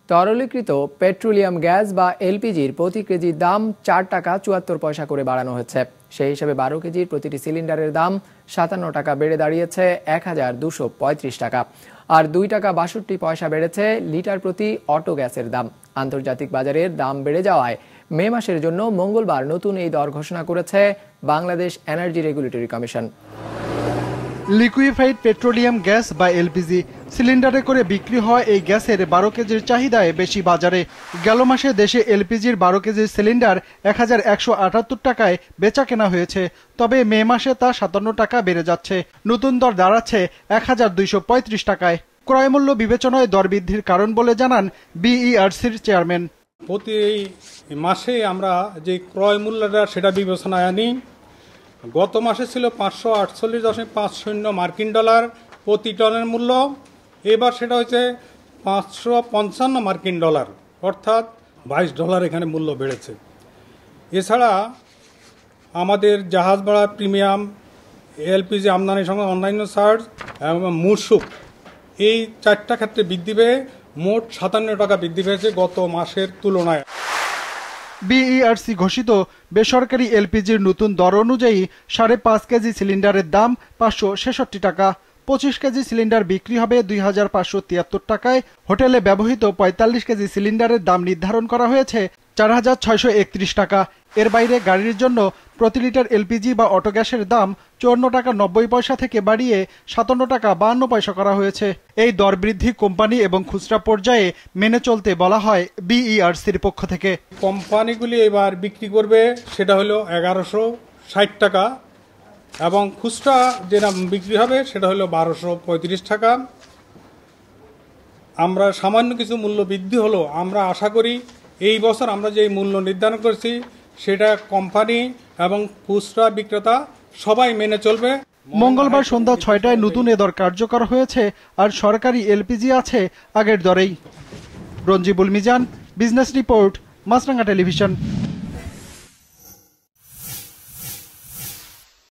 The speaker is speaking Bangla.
তরলীকৃত পেট্রোলিয়াম গ্যাস বা এলপিজির প্রতি কেজির দাম 4 টাকা 74 পয়সা করে বাড়ানো হয়েছে। সেই হিসেবে 12 কেজির প্রতিটি সিলিন্ডারের দাম 57 টাকা বেড়ে দাঁড়িয়েছে 1235 টাকা। আর 2 টাকা 62 পয়সা বেড়েছে লিটার প্রতি অটো গ্যাসের দাম। আন্তর্জাতিক বাজারের দাম বেড়ে যাওয়ায় মে মাসের জন্য মঙ্গলবার নতুন এই দর ঘোষণা করেছে Bangladesh energy regulatory commission. Liquefied petroleum gas বা এলপিজি সিলিন্ডারে করে বিক্রি হওয়া এই গ্যাসের 12 কেজির চাহিদায় বেশি বাজারে। গেল মাসে দেশে এলপিজির 12 কেজির সিলিন্ডার 1178 টাকায় বেচা কেনা হয়েছে, তবে মে মাসে তা 57 টাকা বেড়ে যাচ্ছে। নতুন দর দাঁড়াচ্ছে 1235 টাকায়। ক্রয়মূল্য বিবেচনায় দর বৃদ্ধির কারণ বলে জানান বিইআরসির চেয়ারম্যান। প্রতি মাসে আমরা যে ক্রয় মূল্যটা সেটা বিবেচনায় আনি। গত মাসে ছিল 548.50 মার্কিন ডলার প্রতি টনের মূল্য, এবার সেটা হচ্ছে 555 মার্কিন ডলার, অর্থাৎ $22 এখানে মূল্য বেড়েছে। এছাড়া আমাদের জাহাজ ভাড়া, প্রিমিয়াম, এলপিজি আমদানির সঙ্গে অন্যান্য চার্জ এবং মূসক, এই 4টা ক্ষেত্রে বৃদ্ধি পেয়ে মোট 57 টাকা বৃদ্ধি পেয়েছে গত মাসের তুলনায়। বিইআরসি ঘোষিত বেসরকারি এলপিজির নতুন দর অনুযায়ী 5.5 কেজি সিলিন্ডারের দাম 566 টাকা, 25 কেজি সিলিন্ডার বিক্রি হবে 2573 টাকায়। হোটেলে ব্যবহৃত 45 কেজি সিলিন্ডারের দাম নির্ধারণ করা হয়েছে 4631 টাকা। এর বাইরে গাড়ির জন্য প্রতি লিটার এলপিজি বা অটো গ্যাসের দাম 54 টাকা 90 পয়সা থেকে বাড়িয়ে 57 টাকা 52 পয়সা করা হয়েছে। এই দর বৃদ্ধি কোম্পানি এবং খুচরা পর্যায়ে মেনে চলতে বলা হয় বিইআরসির পক্ষ থেকে। কোম্পানিগুলি এবার বিক্রি করবে সেটা হলো 1160 টাকা এবং খুচরা যেটা বিক্রি হবে সেটা হলো 1235 টাকা। আমরা সামান্য কিছু মূল্য বৃদ্ধি হলো, আমরা আশা করি এই বছর আমরা যে মূল্য নির্ধারণ করেছি সেটা কোম্পানি এবং খুচরা বিক্রেতা সবাই মেনে চলবে। মঙ্গলবার সন্ধ্যা 6টায় নতুন এ দর কার্যকর হয়েছে, আর সরকারি এলপিজি আছে আগের দরেই। Ranjibul Mizan, business report, Maasranga television.